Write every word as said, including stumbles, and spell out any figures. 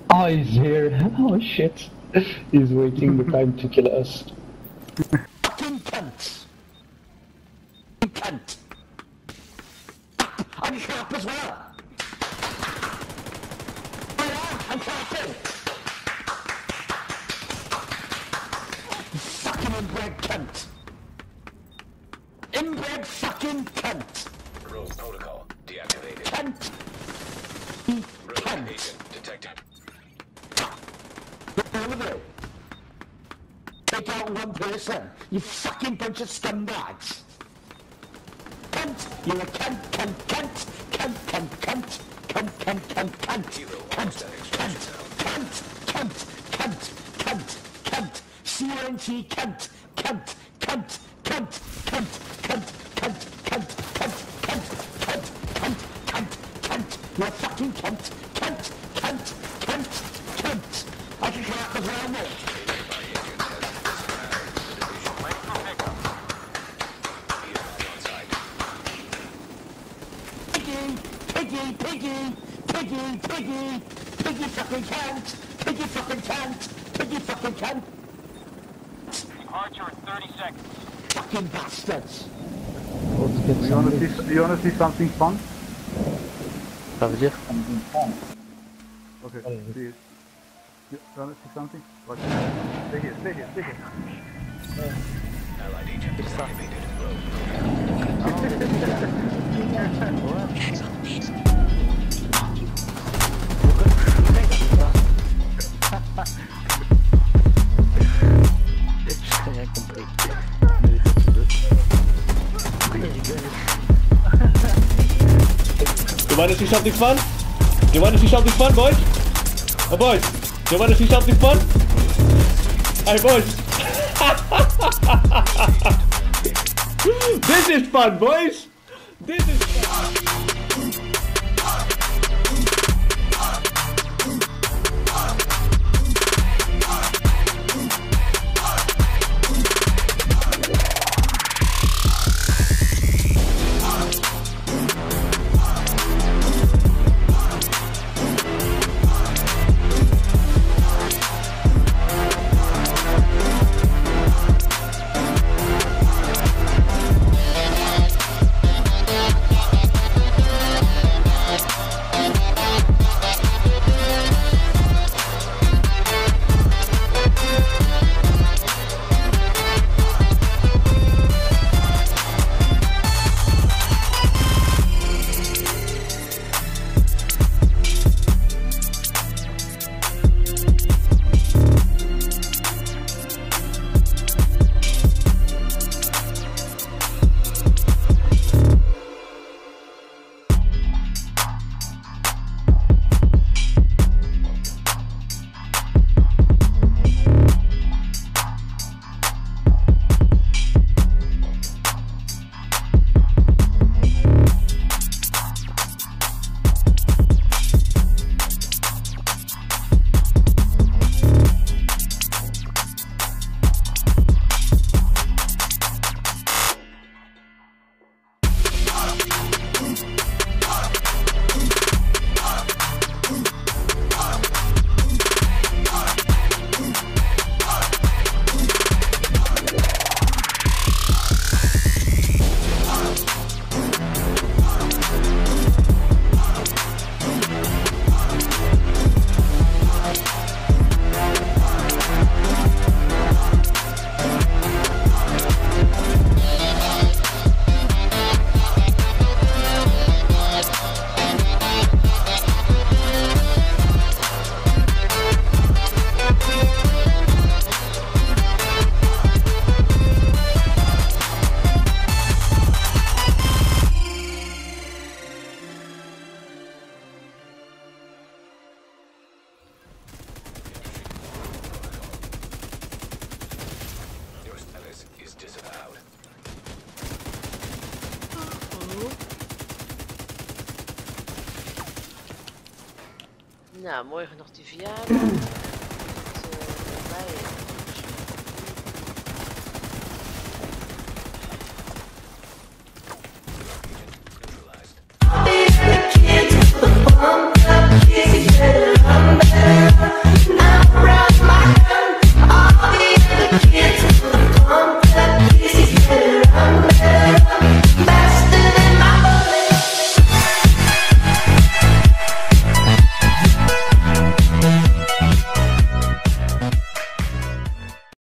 Oh, he's here. Oh shit. He's waiting the time to kill us. Fucking cunt! Cunt! I'm crap as well! I'm crafting! You fucking inbred cunt! Inbred fucking cunt! Rogue protocol deactivated. Cunt! Rogue Cunt! agent detected. All of you! Take out one person! You fucking bunch of scumbags! Cunt! You're a cunt, cunt, cunt! Cunt, cunt, cunt! Cunt, cunt, cunt, cunt! Hero Cunt, almost at extraction cunt, zone. cunt, cunt, cunt, cunt, cunt! C U N T, cunt, cunt, cunt, cunt, cunt, cunt, cunt, cunt, cunt, cunt, cunt, cunt, cunt, cunt! You're a fucking cunt! Cunt, cunt, cunt, cunt! I can come out the ground there! Piggy, piggy, piggy, piggy, piggy, piggy fucking cunt, piggy fucking cunt, piggy fucking cunt. Departure in thirty seconds. Fucking bastards. Let's get Do you some wanna see, do you wanna see something fun? Ça veut dire something fun. Okay, What is it? see it. You wanna see something? Watch it. Stay here, stay here, stay here. Allied agent deactivated. Rien compris. You wanna see something fun? You wanna see something fun, boys? Oh, boys, you wanna see something fun? Hey, boys. This is fun, boys. This is fun. Nou, morgen nog die verjaardag. Dat, uh, bij.